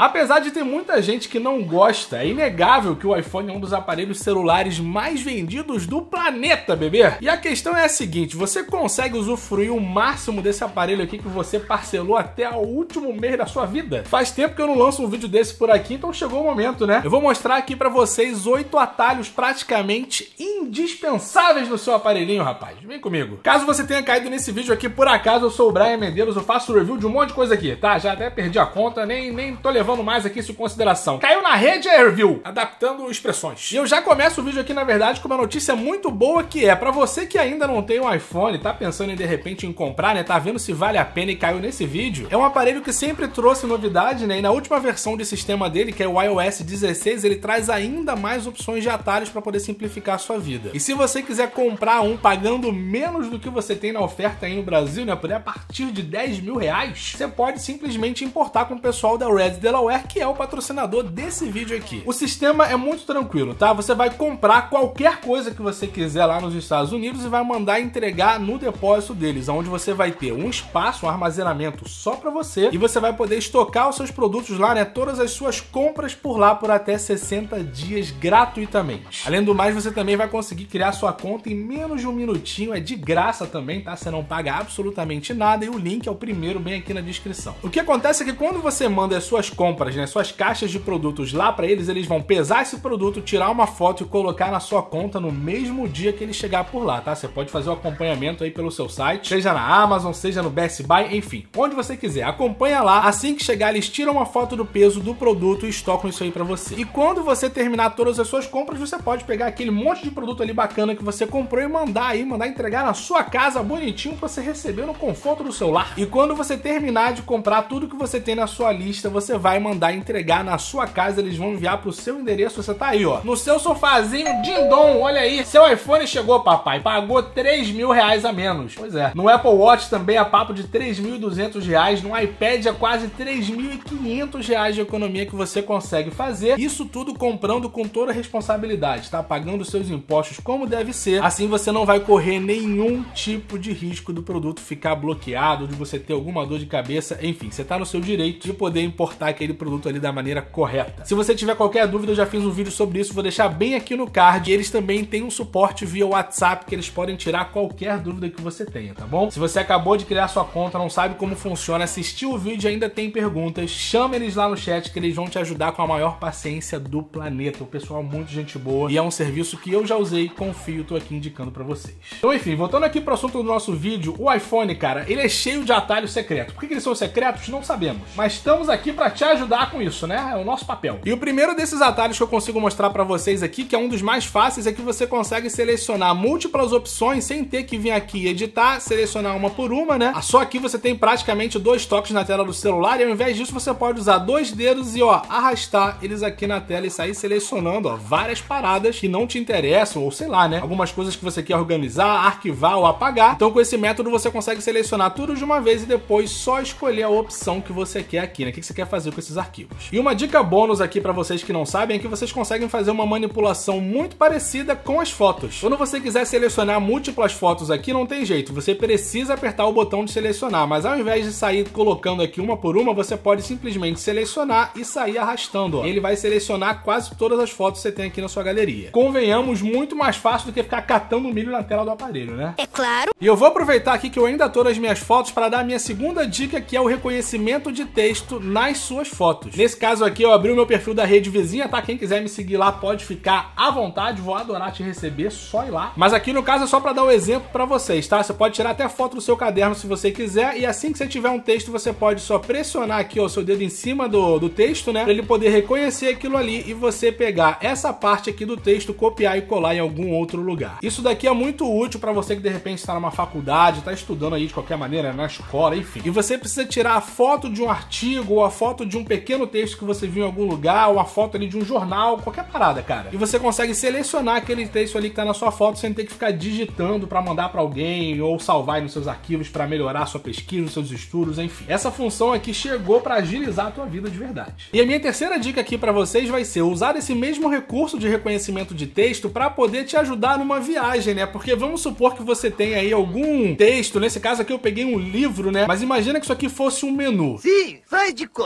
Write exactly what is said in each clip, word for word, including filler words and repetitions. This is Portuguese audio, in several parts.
Apesar de ter muita gente que não gosta, é inegável que o iPhone é um dos aparelhos celulares mais vendidos do planeta, bebê. E a questão é a seguinte, você consegue usufruir o máximo desse aparelho aqui que você parcelou até o último mês da sua vida? Faz tempo que eu não lanço um vídeo desse por aqui, então chegou o momento, né? Eu vou mostrar aqui pra vocês oito atalhos praticamente indispensáveis no seu aparelhinho, rapaz. Vem comigo. Caso você tenha caído nesse vídeo aqui por acaso, eu sou o Brian Medeiros, eu faço review de um monte de coisa aqui, tá? Já até perdi a conta, nem, nem tô levando mais aqui isso em consideração. Caiu na rede é review, adaptando expressões. E eu já começo o vídeo aqui, na verdade, com uma notícia muito boa que é, pra você que ainda não tem um iPhone, tá pensando em de repente em comprar, né? Tá vendo se vale a pena e caiu nesse vídeo. É um aparelho que sempre trouxe novidade, né? E na última versão de sistema dele, que é o i O S dezesseis, ele traz ainda mais opções de atalhos para poder simplificar a sua vida. E se você quiser comprar um pagando menos do que você tem na oferta aí no Brasil, né? Por a partir de dez mil reais, você pode simplesmente importar com o pessoal da Red Delaware, que é o patrocinador desse vídeo aqui. O sistema é muito tranquilo, tá? Você vai comprar qualquer coisa que você quiser lá nos Estados Unidos e vai mandar entregar no depósito deles, onde você vai ter um espaço, um armazenamento só para você, e você vai poder estocar os seus produtos lá, né? Todas as suas compras por lá por até sessenta dias gratuitamente. Além do mais, você também vai conseguir criar sua conta em menos de um minutinho, é de graça também, tá? Você não paga absolutamente nada e o link é o primeiro bem aqui na descrição. O que acontece é que quando você manda as suas compras, né, suas caixas de produtos lá para eles, eles vão pesar esse produto, tirar uma foto e colocar na sua conta no mesmo dia que ele chegar por lá, tá? Você pode fazer o acompanhamento aí pelo seu site, seja na Amazon, seja no Best Buy, enfim, onde você quiser. Acompanha lá, assim que chegar eles tiram uma foto do peso do produto e estocam isso aí para você. E quando você terminar todas as suas compras, você pode pegar aquele monte de produto ali bacana que você comprou e mandar aí, mandar entregar na sua casa bonitinho para você receber no conforto do seu lar. E quando você terminar de comprar tudo que você tem na sua lista, você vai mandar entregar na sua casa, eles vão enviar pro seu endereço, você tá aí, ó, no seu sofazinho, dindom, olha aí, seu iPhone chegou, papai, pagou três mil reais a menos. Pois é, no Apple Watch também é papo de três mil e duzentos reais, no iPad é quase três mil e quinhentos reais de economia que você consegue fazer, isso tudo comprando com toda a responsabilidade, tá? Pagando seus impostos como deve ser, assim você não vai correr nenhum tipo de risco do produto ficar bloqueado, de você ter alguma dor de cabeça, enfim, você tá no seu direito de poder importar aquele produto ali da maneira correta. Se você tiver qualquer dúvida, eu já fiz um vídeo sobre isso, vou deixar bem aqui no card. Eles também têm um suporte via WhatsApp que eles podem tirar qualquer dúvida que você tenha, tá bom? Se você acabou de criar sua conta, não sabe como funciona, assistiu o vídeo e ainda tem perguntas, chama eles lá no chat que eles vão te ajudar com a maior paciência do planeta. O pessoal é muito gente boa e é um serviço que eu já usei, confio, tô aqui indicando pra vocês. Então, enfim, voltando aqui pro assunto do nosso vídeo, o iPhone, cara, ele é cheio de atalhos secretos. Por que, que eles são secretos? Não sabemos. Mas estamos aqui pra te ajudar com isso, né? É o nosso papel. E o primeiro desses atalhos que eu consigo mostrar pra vocês aqui, que é um dos mais fáceis, é que você consegue selecionar múltiplas opções sem ter que vir aqui e editar, selecionar uma por uma, né? Só aqui você tem praticamente dois toques na tela do celular e ao invés disso você pode usar dois dedos e, ó, arrastar eles aqui na tela e sair selecionando, ó, várias paradas que não te interessam, ou sei lá, né? Algumas coisas que você quer organizar, arquivar ou apagar. Então com esse método você consegue selecionar tudo de uma vez e depois só escolher a opção que você quer aqui, né? O que você quer fazer com esses arquivos. E uma dica bônus aqui pra vocês que não sabem é que vocês conseguem fazer uma manipulação muito parecida com as fotos. Quando você quiser selecionar múltiplas fotos aqui, não tem jeito. Você precisa apertar o botão de selecionar, mas ao invés de sair colocando aqui uma por uma, você pode simplesmente selecionar e sair arrastando, ó. Ele vai selecionar quase todas as fotos que você tem aqui na sua galeria. Convenhamos, muito mais fácil do que ficar catando milho na tela do aparelho, né? É claro. E eu vou aproveitar aqui que eu ainda tô nas minhas fotos para dar a minha segunda dica, que é o reconhecimento de texto nas suas fotos. Nesse caso aqui, eu abri o meu perfil da rede vizinha, tá? Quem quiser me seguir lá pode ficar à vontade, vou adorar te receber, só ir lá. Mas aqui no caso é só para dar um exemplo para vocês, tá? Você pode tirar até foto do seu caderno se você quiser, e assim que você tiver um texto, você pode só pressionar aqui, ó, o seu dedo em cima do, do texto, né? Para ele poder reconhecer aquilo ali e você pegar essa parte aqui do texto, copiar e colar em algum outro lugar. Isso daqui é muito útil para você que de repente está numa faculdade, está estudando aí de qualquer maneira, na escola, enfim. E você precisa tirar a foto de um artigo ou a foto de um pequeno texto que você viu em algum lugar, ou a foto ali de um jornal, qualquer parada, cara. E você consegue selecionar aquele texto ali que tá na sua foto sem ter que ficar digitando para mandar para alguém ou salvar aí nos seus arquivos para melhorar a sua pesquisa, os seus estudos, enfim. Essa função aqui chegou para agilizar a tua vida de verdade. E a minha terceira dica aqui para vocês vai ser usar esse mesmo recurso de reconhecimento de texto para poder te ajudar numa viagem, né? Porque vamos supor que você tem aí algum texto, nesse caso aqui eu peguei um livro, né? Mas imagina que isso aqui fosse um menu. Sim, faz de conta. E você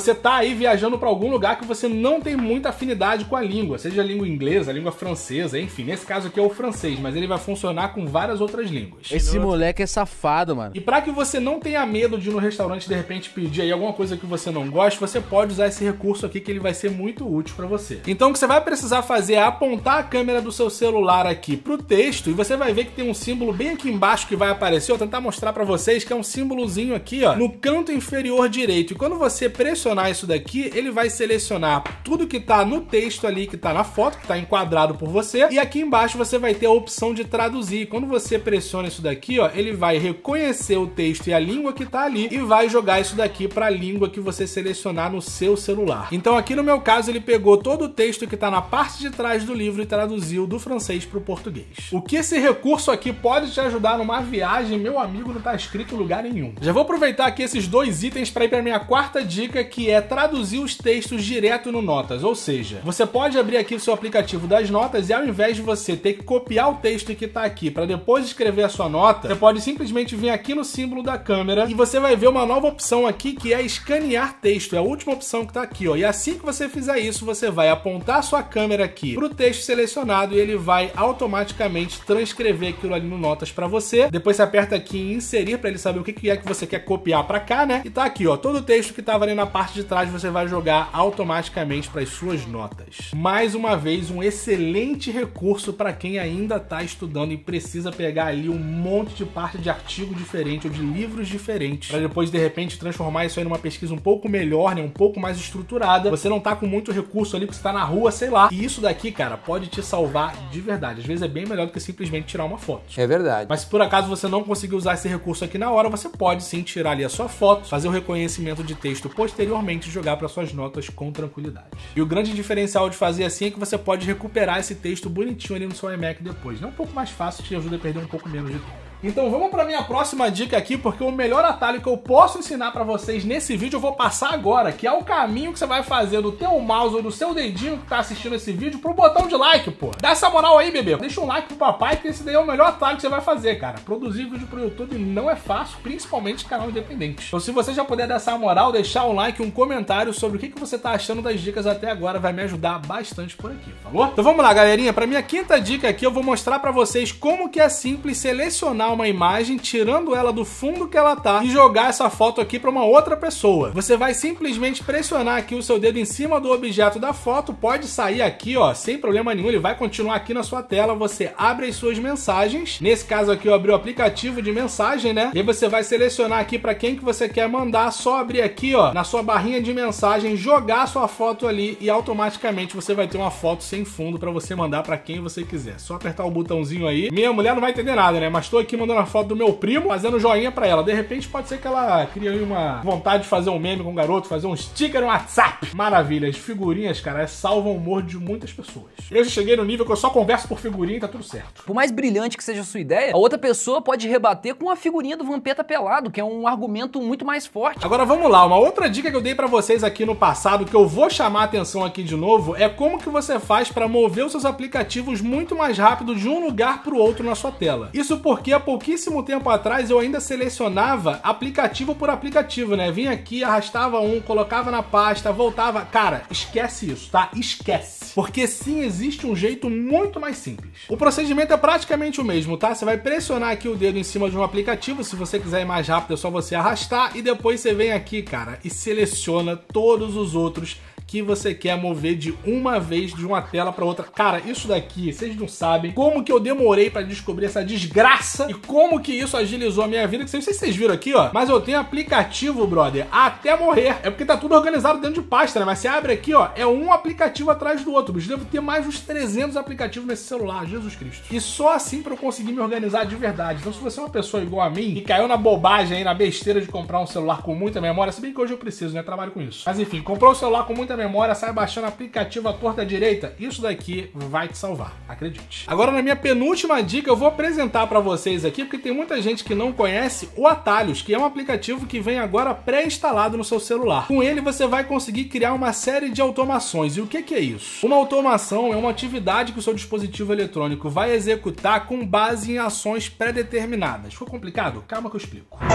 você tá aí viajando para algum lugar que você não tem muita afinidade com a língua, seja a língua inglesa, a língua francesa, enfim, nesse caso aqui é o francês, mas ele vai funcionar com várias outras línguas. Esse moleque é safado, mano. E para que você não tenha medo de ir no restaurante de repente pedir aí alguma coisa que você não gosta, você pode usar esse recurso aqui que ele vai ser muito útil para você. Então o que você vai precisar fazer é apontar a câmera do seu celular aqui pro texto e você vai ver que tem um símbolo bem aqui embaixo que vai aparecer. Eu vou tentar mostrar para vocês que é um símbolozinho aqui, ó, no canto inferior direito. E quando você pressionar isso daqui, ele vai selecionar tudo que tá no texto ali, que tá na foto, que tá enquadrado por você. E aqui embaixo você vai ter a opção de traduzir. Quando você pressiona isso daqui, ó, ele vai reconhecer o texto e a língua que tá ali e vai jogar isso daqui para a língua que você selecionar no seu celular. Então aqui no meu caso ele pegou todo o texto que tá na parte de trás do livro e traduziu do francês pro português. O que esse recurso aqui pode te ajudar numa viagem, meu amigo, não tá escrito em lugar nenhum. Já vou aproveitar aqui esses dois itens para ir para minha quarta dica, que é traduzir os textos direto no Notas. Ou seja, você pode abrir aqui o seu aplicativo das notas e ao invés de você ter que copiar o texto que tá aqui para depois escrever a sua nota, você pode simplesmente vir aqui no símbolo da câmera e você vai ver uma nova opção aqui que é escanear texto. É a última opção que tá aqui, ó. E assim que você fizer isso, você vai apontar a sua câmera aqui pro texto selecionado e ele vai automaticamente transcrever aquilo ali no Notas para você. Depois você aperta aqui em inserir para ele saber o que é que você quer copiar para cá, né? E tá aqui, ó, todo o texto que tava ali na parte de trás você vai jogar automaticamente para as suas notas. Mais uma vez, um excelente recurso para quem ainda tá estudando e precisa pegar ali um monte de parte de artigo diferente ou de livros diferentes para depois de repente transformar isso aí numa pesquisa um pouco melhor, né? Um pouco mais estruturada. Você não tá com muito recurso ali porque você tá na rua, sei lá. E isso daqui, cara, pode te salvar de verdade. Às vezes é bem melhor do que simplesmente tirar uma foto. É verdade. Mas se por acaso você não conseguir usar esse recurso aqui na hora, você pode sim tirar ali a sua foto, fazer o reconhecimento de texto posteriormente e jogar para suas notas com tranquilidade. E o grande diferencial de fazer assim é que você pode recuperar esse texto bonitinho ali no seu iMac depois. Não é um pouco mais fácil, te ajuda a perder um pouco menos de tempo. Então vamos para minha próxima dica aqui, porque o melhor atalho que eu posso ensinar para vocês nesse vídeo eu vou passar agora, que é o caminho que você vai fazer do teu mouse ou do seu dedinho que tá assistindo esse vídeo pro botão de like, pô. Dá essa moral aí, bebê. Deixa um like pro papai, que esse daí é o melhor atalho que você vai fazer, cara. Produzir vídeo pro YouTube não é fácil, principalmente canal independente. Então se você já puder dar essa moral, deixar um like, um comentário sobre o que, que você tá achando das dicas até agora, vai me ajudar bastante por aqui, falou? Então vamos lá, galerinha. Pra minha quinta dica aqui, eu vou mostrar pra vocês como que é simples selecionar uma imagem, tirando ela do fundo que ela tá e jogar essa foto aqui para uma outra pessoa. Você vai simplesmente pressionar aqui o seu dedo em cima do objeto da foto, pode sair aqui, ó, sem problema nenhum, ele vai continuar aqui na sua tela, você abre as suas mensagens, nesse caso aqui eu abri o aplicativo de mensagem, né, e você vai selecionar aqui para quem que você quer mandar, só abrir aqui, ó, na sua barrinha de mensagem, jogar a sua foto ali e automaticamente você vai ter uma foto sem fundo para você mandar para quem você quiser. Só apertar o botãozinho aí. Minha mulher não vai entender nada, né, mas tô aqui mandando a foto do meu primo, fazendo joinha pra ela. De repente pode ser que ela crie aí uma vontade de fazer um meme com o garoto, fazer um sticker no WhatsApp. Maravilha, as figurinhas, cara, salvam o humor de muitas pessoas. Eu já cheguei no nível que eu só converso por figurinha e tá tudo certo. Por mais brilhante que seja a sua ideia, a outra pessoa pode rebater com a figurinha do Vampeta pelado, que é um argumento muito mais forte. Agora vamos lá, uma outra dica que eu dei pra vocês aqui no passado, que eu vou chamar a atenção aqui de novo, é como que você faz pra mover os seus aplicativos muito mais rápido de um lugar pro outro na sua tela. Isso porque há pouquíssimo tempo atrás eu ainda selecionava aplicativo por aplicativo, né? Vinha aqui, arrastava um, colocava na pasta, voltava. Cara, esquece isso, tá? Esquece. Porque sim, existe um jeito muito mais simples. O procedimento é praticamente o mesmo, tá? Você vai pressionar aqui o dedo em cima de um aplicativo, se você quiser ir mais rápido é só você arrastar e depois você vem aqui, cara, e seleciona todos os outros que você quer mover de uma vez de uma tela para outra. Cara, isso daqui, vocês não sabem como que eu demorei para descobrir essa desgraça e como que isso agilizou a minha vida. Que não sei se vocês viram aqui, ó, mas eu tenho aplicativo, brother, até morrer. É porque tá tudo organizado dentro de pasta, né? Mas você abre aqui, ó, é um aplicativo atrás do outro. Eu devo ter mais uns trezentos aplicativos nesse celular, Jesus Cristo. E só assim para eu conseguir me organizar de verdade. Então se você é uma pessoa igual a mim e caiu na bobagem aí, na besteira de comprar um celular com muita memória, se bem que hoje eu preciso, né? Trabalho com isso. Mas enfim, comprou um celular com muita memória, sai baixando aplicativo à torta à direita, isso daqui vai te salvar, acredite. Agora na minha penúltima dica eu vou apresentar para vocês aqui, porque tem muita gente que não conhece o Atalhos, que é um aplicativo que vem agora pré-instalado no seu celular. Com ele você vai conseguir criar uma série de automações. E o que que é isso? Uma automação é uma atividade que o seu dispositivo eletrônico vai executar com base em ações pré-determinadas. Ficou complicado? Calma que eu explico.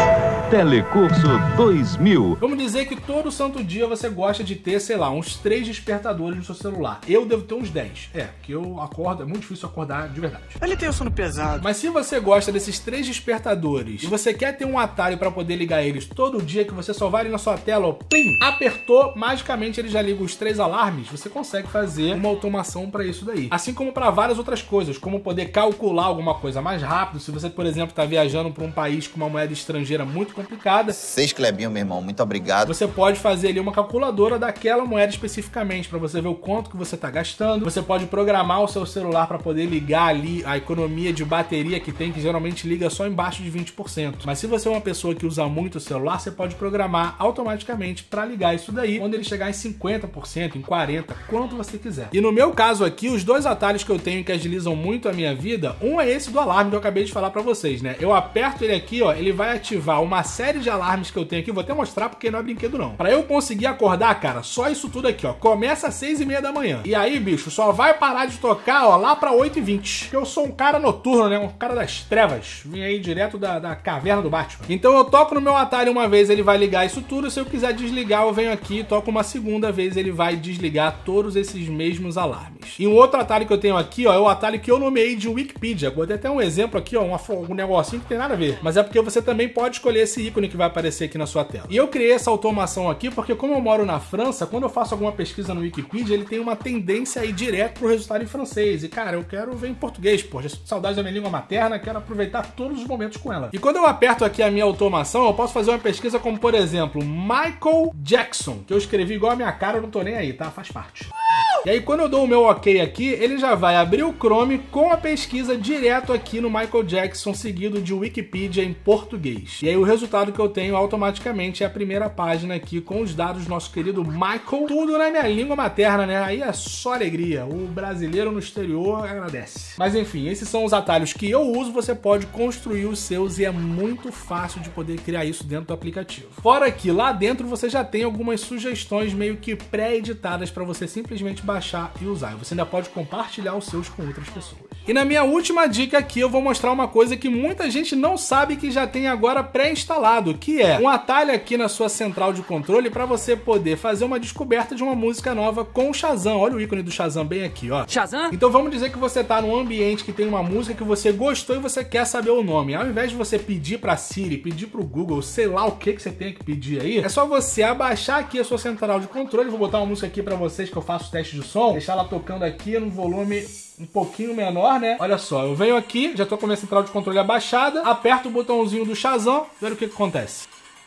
Telecurso dois mil. Vamos dizer que todo santo dia você gosta de ter, sei lá, uns três despertadores no seu celular. Eu devo ter uns dez. É, porque eu acordo, é muito difícil acordar de verdade. Ele tem o sono pesado. Mas se você gosta desses três despertadores e você quer ter um atalho para poder ligar eles todo dia, que você só vai ali na sua tela, ó, plim, apertou, magicamente ele já liga os três alarmes, você consegue fazer uma automação para isso daí. Assim como para várias outras coisas, como poder calcular alguma coisa mais rápido. Se você, por exemplo, está viajando para um país com uma moeda estrangeira muito complicada, Seis Clebinho, meu irmão, muito obrigado. Você pode fazer ali uma calculadora daquela moeda especificamente, para você ver o quanto que você está gastando. Você pode programar o seu celular para poder ligar ali a economia de bateria que tem, que geralmente liga só embaixo de vinte por cento. Mas se você é uma pessoa que usa muito o celular, você pode programar automaticamente para ligar isso daí, quando ele chegar em cinquenta por cento, em quarenta por cento, quanto você quiser. E no meu caso aqui, os dois atalhos que eu tenho que agilizam muito a minha vida, um é esse do alarme que eu acabei de falar para vocês, né? Eu aperto ele aqui, ó, ele vai ativar uma série de alarmes que eu tenho aqui, vou até mostrar porque não é brinquedo não. Pra eu conseguir acordar, cara, só isso tudo aqui, ó, começa às seis e meia da manhã. E aí, bicho, só vai parar de tocar, ó, lá pra oito e vinte. Porque eu sou um cara noturno, né, um cara das trevas. Vim aí direto da, da caverna do Batman. Então eu toco no meu atalho uma vez, ele vai ligar isso tudo. Se eu quiser desligar, eu venho aqui e toco uma segunda vez, ele vai desligar todos esses mesmos alarmes. E um outro atalho que eu tenho aqui, ó, é o atalho que eu nomeei de Wikipedia. Vou ter até um exemplo aqui, ó, um, um negocinho que tem nada a ver. Mas é porque você também pode escolher esse ícone que vai aparecer aqui na sua tela. E eu criei essa automação aqui porque, como eu moro na França, quando eu faço alguma pesquisa no Wikipedia, ele tem uma tendência a ir direto pro resultado em francês. E, cara, eu quero ver em português, pô. Já sinto saudade da minha língua materna, quero aproveitar todos os momentos com ela. E quando eu aperto aqui a minha automação, eu posso fazer uma pesquisa como, por exemplo, Michael Jackson, que eu escrevi igual a minha cara, eu não tô nem aí, tá? Faz parte. E aí, quando eu dou o meu ok aqui, ele já vai abrir o Chrome com a pesquisa direto aqui no Michael Jackson, seguido de Wikipedia em português. E aí, o resultado que eu tenho automaticamente é a primeira página aqui com os dados do nosso querido Michael. Tudo na minha língua materna, né? Aí é só alegria. O brasileiro no exterior agradece. Mas enfim, esses são os atalhos que eu uso. Você pode construir os seus e é muito fácil de poder criar isso dentro do aplicativo. Fora que lá dentro você já tem algumas sugestões meio que pré-editadas para você simplesmente baixar e usar. Você ainda pode compartilhar os seus com outras pessoas. E na minha última dica aqui eu vou mostrar uma coisa que muita gente não sabe que já tem agora pré-instalado, que é um atalho aqui na sua central de controle para você poder fazer uma descoberta de uma música nova com o Shazam. Olha o ícone do Shazam bem aqui, ó. Shazam? Então vamos dizer que você tá num ambiente que tem uma música que você gostou e você quer saber o nome. Ao invés de você pedir pra Siri, pedir pro Google, sei lá o que que você tem que pedir aí, é só você abaixar aqui a sua central de controle. Vou botar uma música aqui pra vocês que eu faço teste de som, deixar ela tocando aqui no volume um pouquinho menor, né? Olha só, eu venho aqui, já tô com a minha central de controle abaixada, aperto o botãozinho do Shazam, olha o que que acontece.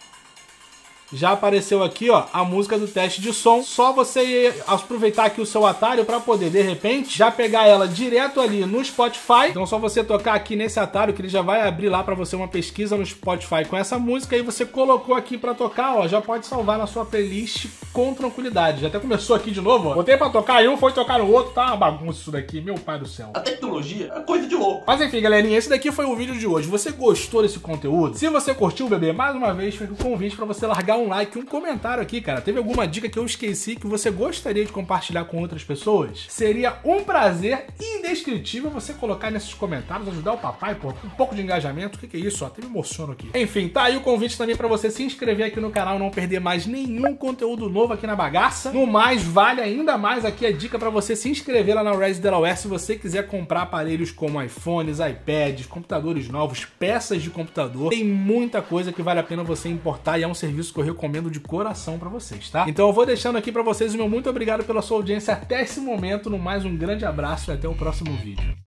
Já apareceu aqui, ó, a música do teste de som. Só você aproveitar aqui o seu atalho para poder, de repente, já pegar ela direto ali no Spotify. Então, só você tocar aqui nesse atalho que ele já vai abrir lá para você uma pesquisa no Spotify com essa música. Aí você colocou aqui para tocar, ó, já pode salvar na sua playlist com tranquilidade. Já até começou aqui de novo, ó. Botei para tocar e um foi tocar no outro. Tá uma bagunça isso daqui, meu pai do céu. A tecnologia é coisa de louco. Mas enfim, galerinha, esse daqui foi o vídeo de hoje. Você gostou desse conteúdo? Se você curtiu, bebê, mais uma vez, fica o convite para você largar um um like, um comentário aqui, cara. Teve alguma dica que eu esqueci que você gostaria de compartilhar com outras pessoas? Seria um prazer indescritível você colocar nesses comentários, ajudar o papai, pô, um pouco de engajamento. O que que é isso? Ó, até me emociono aqui. Enfim, tá aí o convite também pra você se inscrever aqui no canal e não perder mais nenhum conteúdo novo aqui na bagaça. No mais, vale ainda mais aqui a dica pra você se inscrever lá na Res Delaware se você quiser comprar aparelhos como iPhones, iPads, computadores novos, peças de computador. Tem muita coisa que vale a pena você importar e é um serviço que eu recomendo de coração pra vocês, tá? Então eu vou deixando aqui pra vocês o meu muito obrigado pela sua audiência até esse momento. No mais, um grande abraço e até o próximo vídeo.